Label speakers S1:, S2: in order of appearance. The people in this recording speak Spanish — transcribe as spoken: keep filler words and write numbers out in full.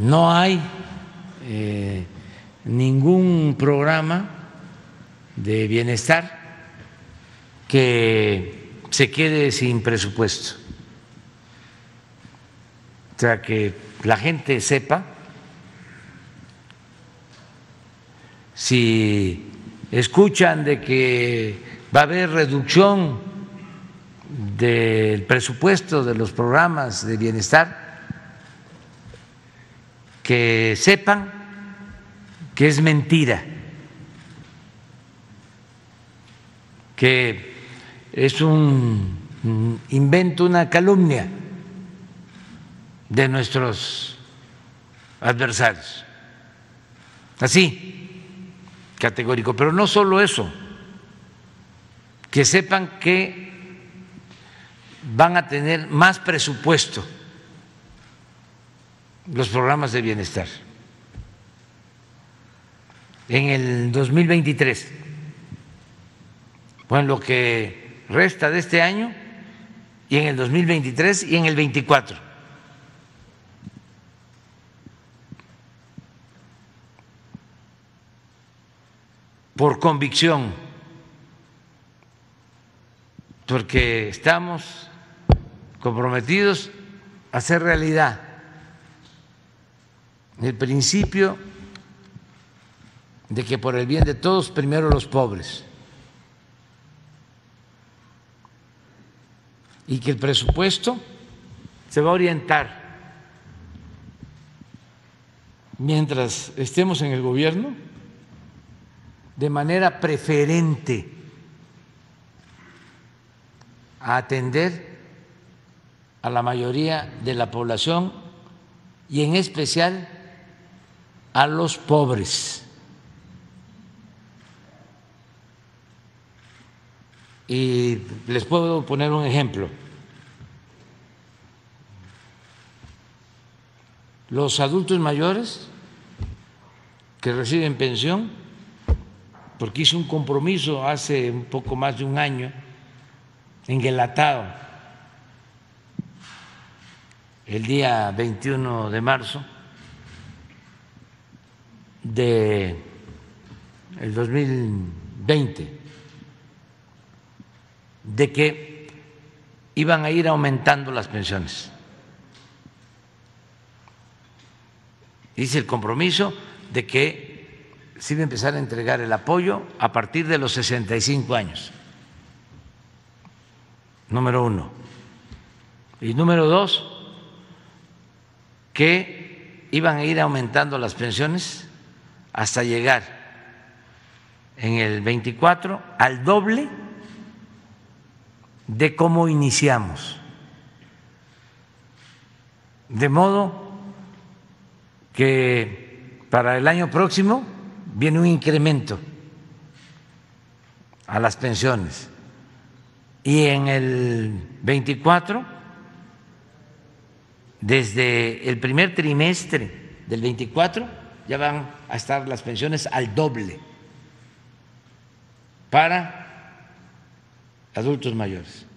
S1: no hay eh, ningún programa de bienestar que se quede sin presupuesto. O sea, que la gente sepa si escuchan de que va a haber reducción del presupuesto de los programas de bienestar, que sepan que es mentira, que es un invento, una calumnia de nuestros adversarios. Así, categórico. Pero no solo eso, que sepan que van a tener más presupuesto los programas de bienestar en el dos mil veintitrés, bueno, lo que resta de este año, y en el dos mil veintitrés y en el veinticuatro. Por convicción, porque estamos comprometidos a hacer realidad el principio de que por el bien de todos, primero los pobres, y que el presupuesto se va a orientar, mientras estemos en el gobierno, de manera preferente a atender a la mayoría de la población y en especial a los pobres. Y les puedo poner un ejemplo. Los adultos mayores que reciben pensión, porque hice un compromiso hace un poco más de un año en Guelatao, el día veintiuno de marzo de el dos mil veinte, de que iban a ir aumentando las pensiones. Hice el compromiso de que se iba a empezar a entregar el apoyo a partir de los sesenta y cinco años, número uno. Y número dos, que iban a ir aumentando las pensiones hasta llegar en el veinticuatro al doble de cómo iniciamos, de modo que para el año próximo viene un incremento a las pensiones y en el veinticuatro, desde el primer trimestre del veinticuatro, ya van a estar las pensiones al doble para adultos mayores.